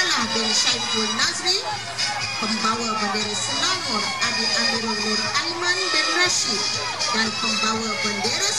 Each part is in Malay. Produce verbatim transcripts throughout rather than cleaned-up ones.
Salah bin Syaiful Nazri. Pembawa bendera Selangor Adi Amirul Nur Aiman bin Rashid. Dan pembawa bendera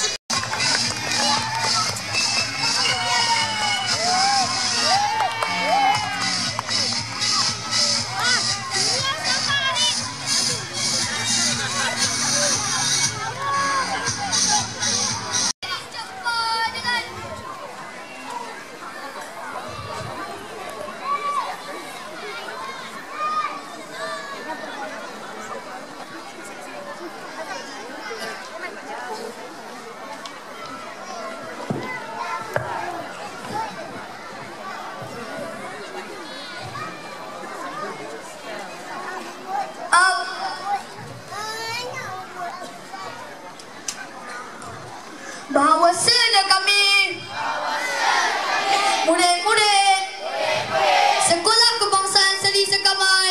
bahawasanya kami murid-murid Sekolah Kebangsaan Seri Sekamat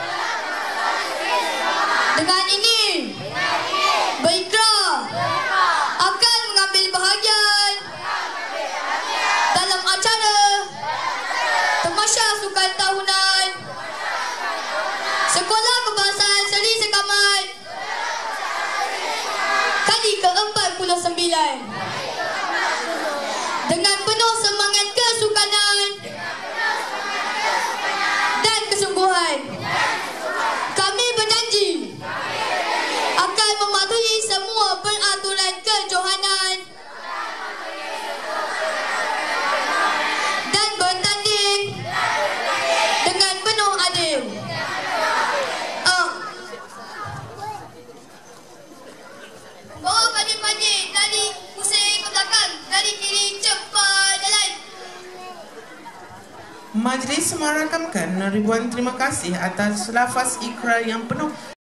dengan ini berikrar akan mengambil bahagian dalam acara Tamasya Sukan Tahunan Sekolah Kebangsaan Seri Sekamat kali ke empat puluh sembilan dengan penuh semangat kesukanan dan kesungguhan. Kami berjanji akan mematuhi semua peraturan kejohanan dan bertanding dengan penuh adil. Bawa pandai-pandai dari pusing ke belakang, dari kiri cepat jalan. Majlis merakamkan ribuan terima kasih atas lafaz ikrar yang penuh